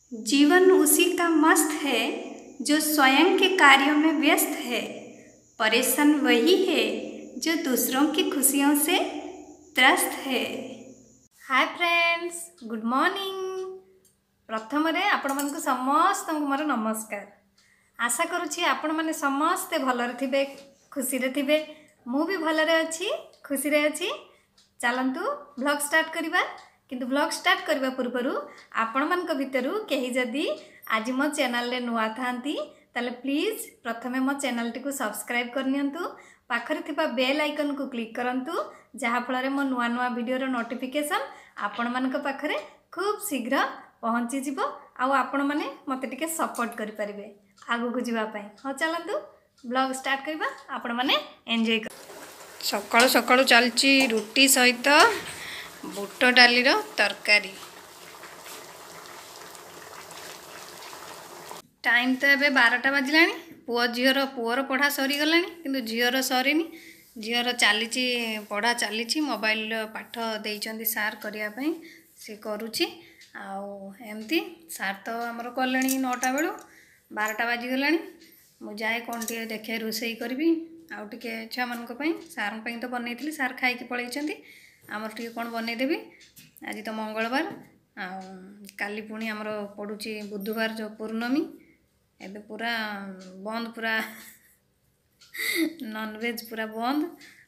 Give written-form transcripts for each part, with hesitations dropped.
जीवन उसी का मस्त है जो स्वयं के कार्यों में व्यस्त है। परेशान वही है जो दूसरों की खुशियों से त्रस्त है। Hi friends, good morning. प्रथम आपण मानक समस्त मोर नमस्कार। आशा करुँची आपण माने समस्ते भलरे थिबे, खुशी रे थिबे। मु भी भलरे अच्छी, खुशी रे अच्छी। चलंतु ब्लॉग स्टार्ट करिबा। किंतु ब्लॉग स्टार्ट करबा पूर्वरु आपण मानक भितरु केही जदी आज मो चैनल रे नुआ थांती ताले प्लीज प्रथमे मो चैनल टी को सब्सक्राइब करनियंतु। पाखरे थिबा बेल आइकन को क्लिक करंतु, जहा फଳରେ मो नुआ नुआ वीडियो रो नोटिफिकेशन आपण मानक पाखरे खूब शीघ्र पहुंची जिवो। आ आपण माने मते टिके सपोर्ट करि परिबे आगु को जीवा पई। हो चलंतु ब्लॉग स्टार्ट करबा। आपण माने एन्जॉय कर। सकाळु सकाळु चलची रुटी सहित बुट डाली रो तरकारी। टाइम तो एबे 12टा बाजिलानी। पुअर पढ़ा सरी गलानी, किंतु झीर सरीनी। झीर चलीची पढ़ा चलीची। मोबाइल पाठ देइचंदी सार करिया पई, से करूची। आउ एमती सार तो आमर कले 9टा बेलू। 12टा बाजी गलानी। मु जाए कौन टे देखे रोसई करी आउ टे छुआ मान सार तो बनई सार खाई पलैंती। आमर टे कौन बनईदेवी। आज तो मंगलवार, काली पुणी आमर पड़ुची बुधवार जो पूर्णमी। एबे पूरा बंद, पूरा नॉनवेज पूरा बंद।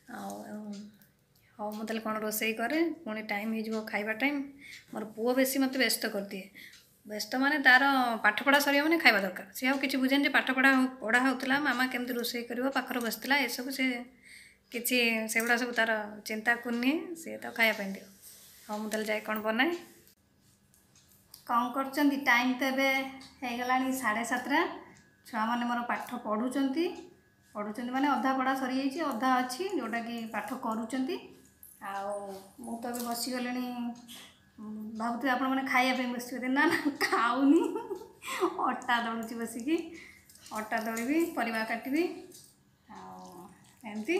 हाँ मुझे कौन रोसई करे, पुणी टाइम हो खाइबा टाइम। मोर पुओ बेसी मत व्यस्त कर दिए। व्यस्त माने तार पाठ पढ़ा सर मैंने खाइबा दरकार। सी आउ किसी बुझेनि पाठ पढ़ा होता, मामा केमती रोसई कर पाखर बसला, ये सब से किसी से गुड़ा सब तार चिंता करनी। सी तो खायापी दियो। हाँ मुझे जाए कौन बनाए। कौन कर टाइम तो ये हो गला 7:30। छुआ मैंने मोर पाठ पढ़ुंट माने अधा पढ़ा सरी जाइए, अधा अच्छी जोटा कि पाठ करूँच। मु तो बसीगले। भावुथे आपण मैंने खायापी बस ना ना खाऊनी। अटा दलुची बसिकी, अटा दलि, परिवा काटि। एमती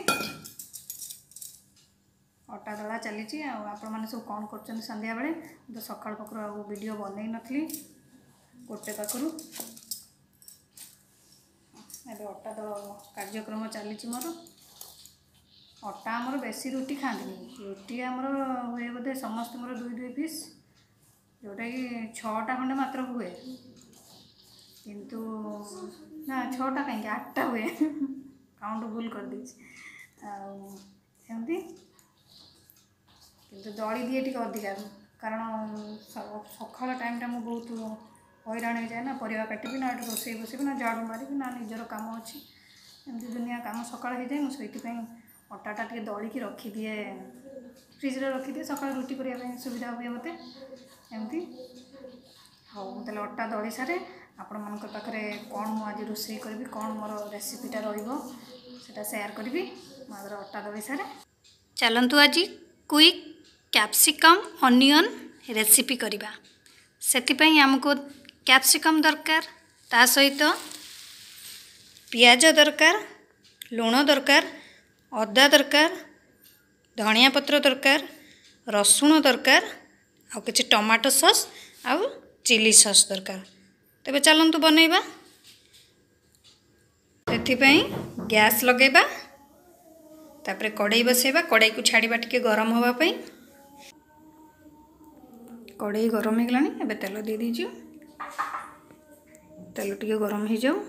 अटा दला चली। आपण मैंने सब कौन कर संध्या बेले। तो सकाल पाखर आ वीडियो बनई नी गोटे पाखर। एबे अटा दल कार्यक्रम चली मोर। अटा आमर बेसी रुटी खाती। रुटी आमर हुए बोधे समस्त मोर 2-2 पीस, जोटा कि 6टा खंडे मात्र हुए। किंतु ना 6टा कहीं 8टा हुए। काउंट भूल कर दी। एमती किंतु दली दिए टी अधिका, कारण सकाल टाइम टा मु बहुत हैरान हो जाए ना। परिवा काटि ना रोसई बसबी ना झाड़ू मारि ना निजर कम अच्छी। एमती दुनिया कम सकाल हो जाए। मुझे अटाटा टे दलिकी रखिदिए, फ्रिज रे रखिदिए। सकाल रुटी करने सुविधा हुए मत। एमती हाँ मुझे अटा दली सारे आपण मान पाखे कौन मुझे रोसई करी, कौन मोर रेसिपीटा रहा सेयार करी। मुझे अटा दली सारे चलतु आज क्विक कैप्सिकम अनियन रेसिपी करवा। से आमको कैप्सिकम दरकार, ता सहित पियाज दरकार, लुण दरकार, अदा दरकार, धनिया पत्र दरकार, रसुण दरकार, आ किछि टमाटो सॉस आउ चिली सॉस दरकार। तेबे चलंतु बनैबा। एथिपई गैस लगेबा, तापरे कड़ाई बसेबा। कड़ाई को छाड़ीबा टिके गरम होबा पई। कड़ाई गरम हो गलानी। एबे तेल दे दीजियो। तेल टिके गरम हो जाओ।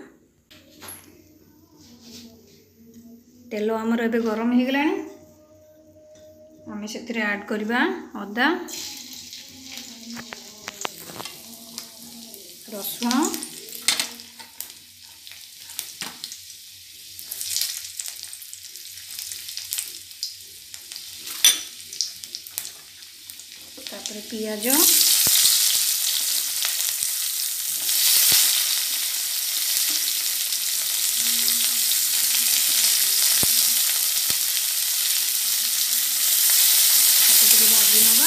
तेल आमर एबे गरम हो गलानी। आमे सेथिरे ऐड करबा अदा, रसुण, तापरे पियाज, भाजी नवा।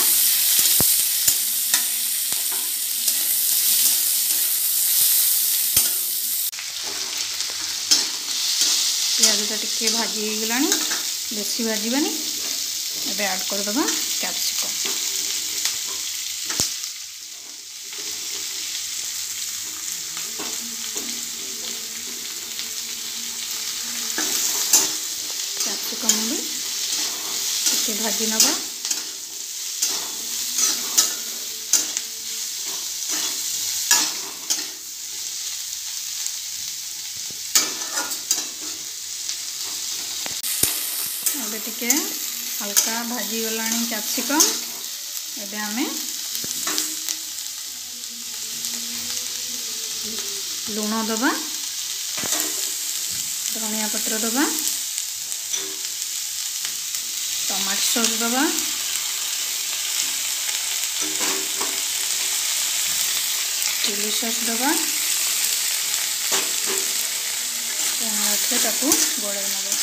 पियाजटा टिके भाजी गला, बेसी भाजबानी। एबे ऐड करदबा कैप्सिकम। ଟିକେ ଭାଜି ନେବା। ଏବେ ଟିକେ हल्का भाजी गलानी कैप्सिकम। एबे आमे लुण दबा, धनिया पत्र दबा, टमाटो सॉस दबा, चिली सॉस दबा, ताकू गोड़े नबा।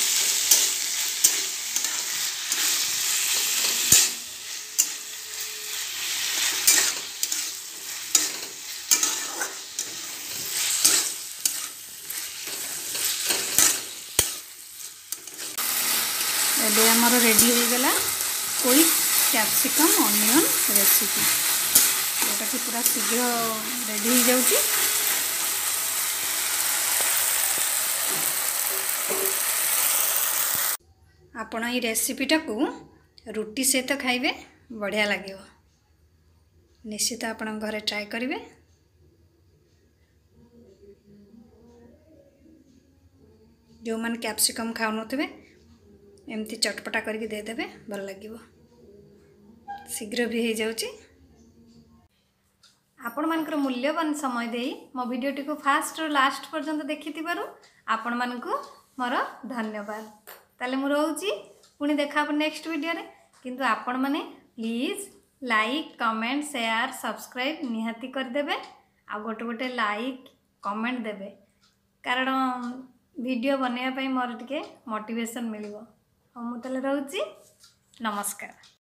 एबे हमारा रेडी हो गला क्विक कैप्सिकम ऑनियन रेसिपी, जोटा कि पूरा शीघ्र रेडी हो जाउची। आपण ये रेसिपीटा को रुटी सहित खाइबे, बढ़िया लगे। निश्चित आपण घरे ट्राई करिवे। जो मन कैप्सिकम खाउ नथिबे एमती चटपटा करके दे देबे, भल लागिवो। शीघ्र भी हो जाउची। आपण मानकर मूल्यवान समय देई मो वीडियोटी को फास्ट और लास्ट पर्यंत देखिथिबारु आपण मानकु मोर धन्यवाद। ताले मु रहउची, पुणी देखा नेक्स्ट वीडियो रे। किंतु आपण माने please like comment share subscribe निहाती कर देबे। आ गोटे गोटे लाइक कमेंट देबे, कारण वीडियो बनैया पई मोर टिके मोटिवेशन मिलिवो। हम ताले रहउची, नमस्कार।